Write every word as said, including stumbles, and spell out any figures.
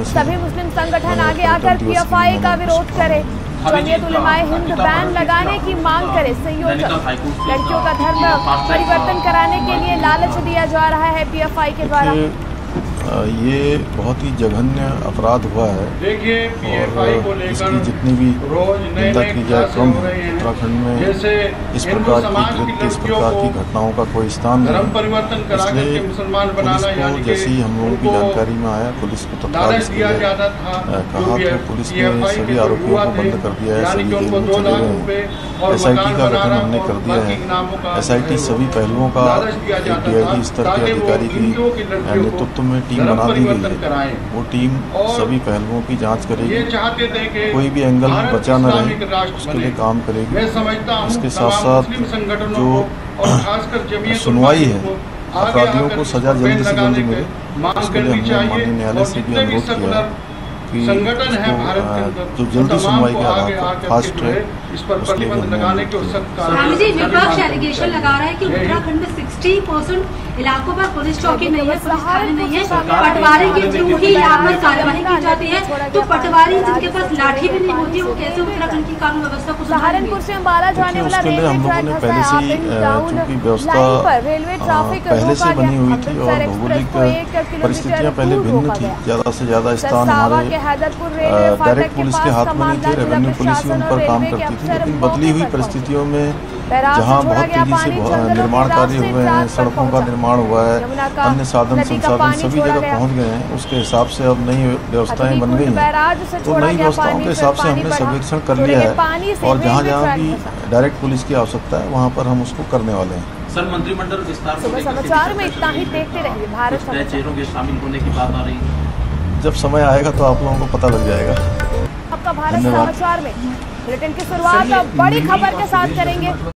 सभी मुस्लिम संगठन आगे आकर पीएफआई का विरोध करे, जमीयत उलमाए हिंद बैन लगाने की मांग करे। संयोजक, लड़कियों का धर्म परिवर्तन कराने के लिए लालच दिया जा रहा है पीएफआई के द्वारा। ये बहुत ही जघन्य अपराध हुआ है और इसकी जितनी भी निंदा की जाए कम है। उत्तराखंड में इस प्रकार की कृत्य इस प्रकार की घटनाओं का कोई स्थान नहीं, इसलिए पुलिस को जैसे ही हम लोगों की जानकारी में आया, पुलिस को तत्काल इसके लिए कहा तो पुलिस ने सभी आरोपियों को बंद कर दिया है, सभी जेल में चले गए हैं। एस आई टी का गठन हमने कर दिया है। एस आई टी सभी पहलुओं का एक डी आई जी स्तर के अधिकारी की नेतृत्व में टीम बना दी गई है। वो टीम सभी पहलुओं की जांच करेगी, कोई भी एंगल बचा न रहे उसके लिए काम करेगी। इसके साथ साथ जो सुनवाई है, अपराधियों को सजा जल्द से जल्द मिले, उसके लिए हमने माननीय न्यायालय से भी अनुरोध किया है कि उसको जो जल्दी सुनवाई के आधार पर फास्ट ट्रैक उसके लिए स्वामी जी, विपक्ष एलिगेशन लगा रहा है कि उत्तराखंड में साठ परसेंट इलाकों पर पुलिस चौकी नहीं है, पुलिस थाने नहीं है, पटवारी के थ्रू ही यहाँ पर कार्यवाही की जाती है। तो पटवारी जिनके पास लाठी भी नहीं होती, वो कैसे उत्तराखंड की कानून व्यवस्था को सहारनपुर से अम्बाला जाने वाला रेलवे ट्रैक पहले से ही चूंकि व्यवस्था पहले से बनी हुई थी और भौगोलिक परिस्थितियाँ पहले भिन्न थी, ज्यादा से ज्यादा स्थान हमारे डायरेक्ट पुलिस के हाथ में नहीं थे, रेवेन्यू पुलिस ही उन पर काम करती थी। लेकिन बदली हुई परिस्थितियों में जहाँ बहुत तेजी से निर्माण कार्य हुए हैं, सड़कों का निर्माण हुआ है, अन्य साधन संसाधन सभी जगह पहुँच गए हैं, उसके हिसाब से अब नई व्यवस्थाएं बन गई हैं। तो नई व्यवस्थाओं के हिसाब से हमने सर्वेक्षण कर लिया है और जहाँ जहाँ भी डायरेक्ट पुलिस की आवश्यकता है वहाँ पर हम उसको करने वाले हैं। सर, मंत्रिमंडल विस्तार सुबह समाचार में इतना ही देखते रहिए। भारत चेहरों के शामिल होने की बात आ रही है, जब समय आएगा तो आप लोगों को पता लग जाएगा। आपका भारत समाचार में बुलेटिन की शुरुआत बड़ी खबर के साथ करेंगे।